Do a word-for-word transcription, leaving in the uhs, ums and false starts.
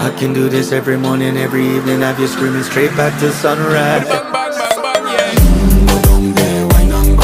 I can do this every morning, every evening, have you screaming straight back to sunrise.